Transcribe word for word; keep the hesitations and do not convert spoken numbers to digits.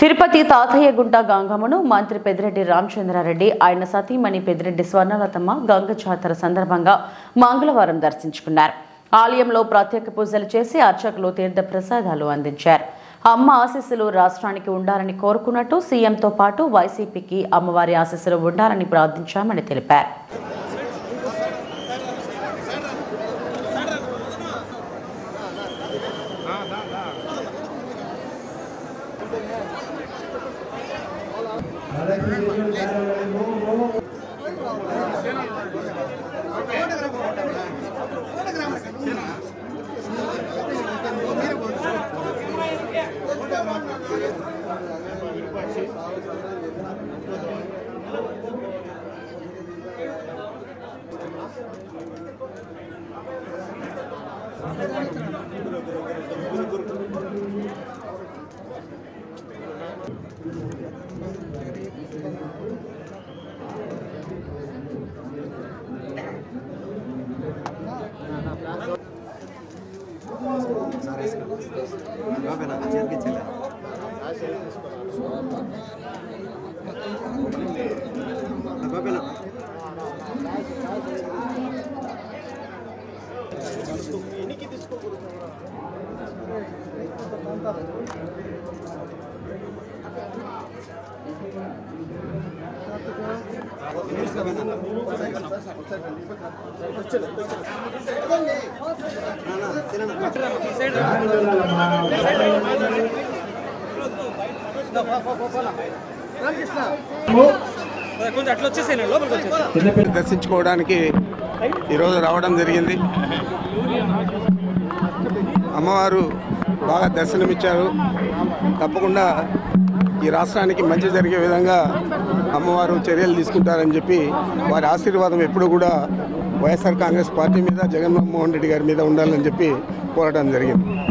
తిరుపతి తాతయ్యగుంట గంగమ్మను మంత్రి పెద్దిరెడ్డి రామచంద్రారెడ్డి ఆయన సతీమణి పెద్దిరెడ్డి స్వర్ణలతమ్మ గంగ జాతర సందర్భంగా మంగళవారం దర్శించుకున్నారు. ఆలయంలో ప్రత్యేక పూజలు చేసి అర్చకులు తీర్థ ప్రసాదాలు అందించారు. అమ్మ ఆశీస్సులు రాష్ట్రానికి ఉండాలని కోరుకున్నట్టు సీఎంతో పాటు వైసీపీకి అమ్మవారి ఆశీస్సులు ఉండాలని ప్రార్థించామని తెలిపారు. దర్శించుకోవడానికి ఈరోజు రావడం జరిగింది. అమ్మవారు బాగా దర్శనమిచ్చారు. తప్పకుండా ఈ రాష్ట్రానికి మంచి జరిగే విధంగా అమ్మవారు చర్యలు తీసుకుంటారని చెప్పి వారి ఆశీర్వాదం ఎప్పుడు కూడా వైఎస్ఆర్ కాంగ్రెస్ పార్టీ మీద, జగన్మోహన్ రెడ్డి గారి మీద ఉండాలని చెప్పి కోరడం జరిగింది.